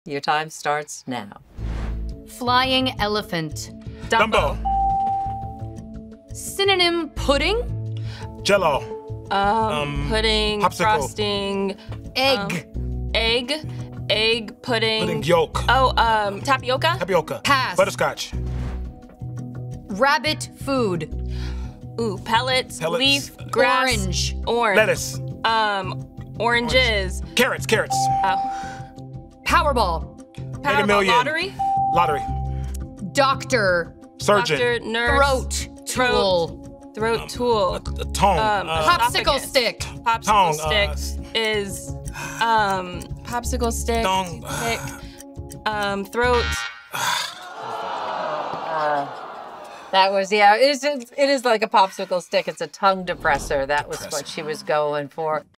Your time starts now. Flying elephant. Dumbo. Synonym pudding. Jello. Pudding, popsicle. frosting, Egg. egg, pudding. Pudding yolk. Oh, tapioca. Tapioca. Pass. Butterscotch. Rabbit food. Ooh, pellets, Pellets. leaf, grass. Orange. Lettuce. Oranges. Carrots. Powerball. Mega Million. Lottery. Doctor. Surgeon. Doctor, nurse. Throat tool. Throat tool. A tongue. Popsicle stick. Popsicle Tongue, stick is popsicle stick. Tongue. Stick, throat. That was, yeah, it is like a popsicle stick. It's a tongue depressor. That was what she was going for.